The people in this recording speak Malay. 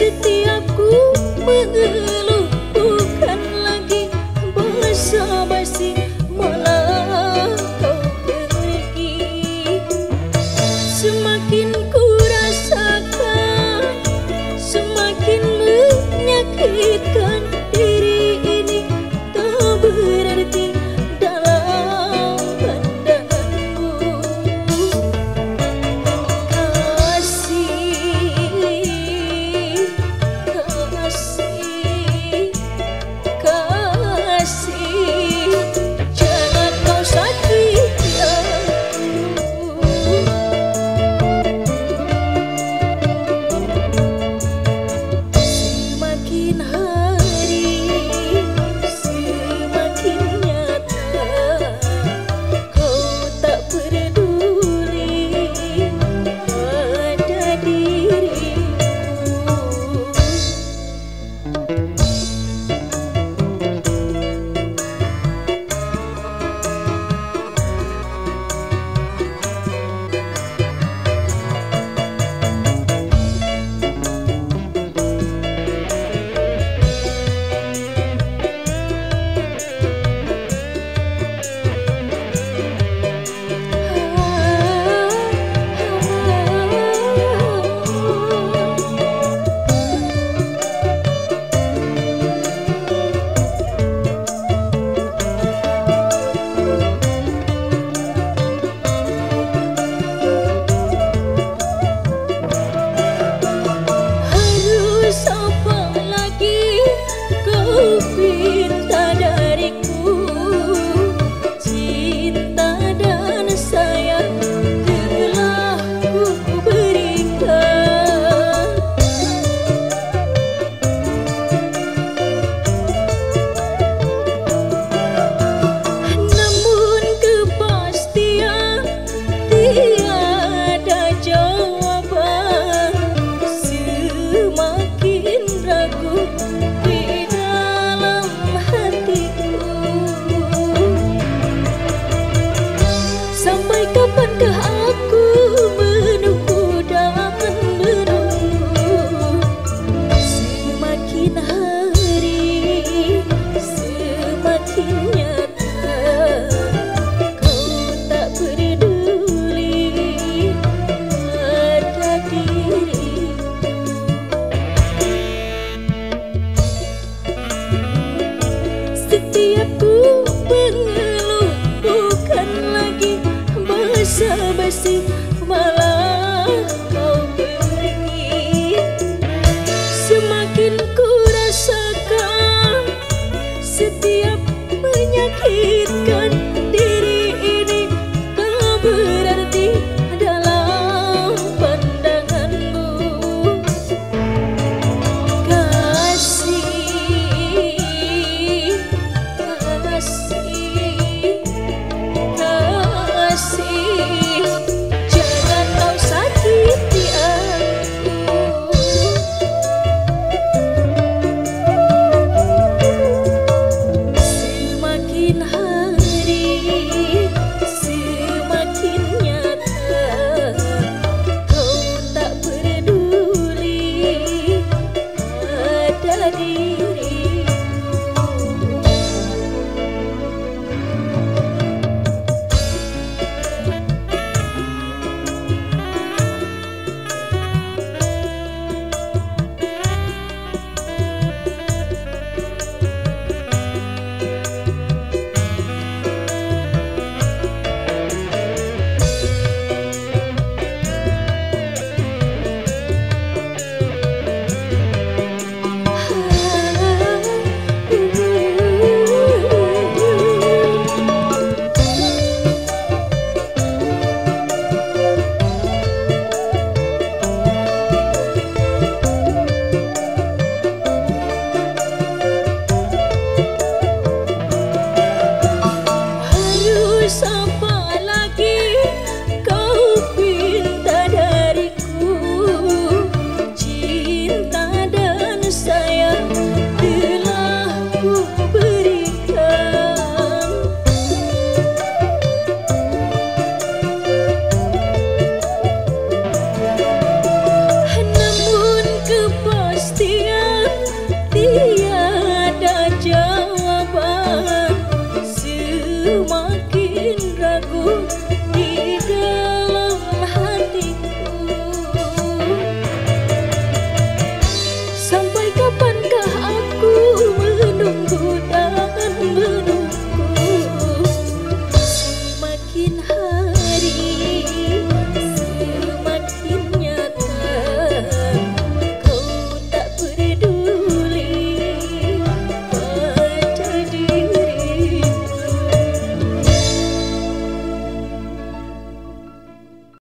Setiap ku mengeluh bukan lagi basa-basi, malah kau pergi. Semakin ku rasakan, semakin menyakitkan. Diri ini tak berarti dalam pandanganmu. Kasih, jangan kau sakiti aku. Semakin hari semakin nyata, kau tak peduli pada diriku. Pinta dariku, cinta dan sayang telah ku berikan. Namun kepastian tiada jawaban, semakin ragu sampai kapankah aku menunggu dan menunggu. Semakin hari semakin nyata, kau tak peduli pada diriku. Setiap ku mengeluh bukan lagi basa-basi, malah kau pergi. Semakin ku rasakan, setiap menyakitkan.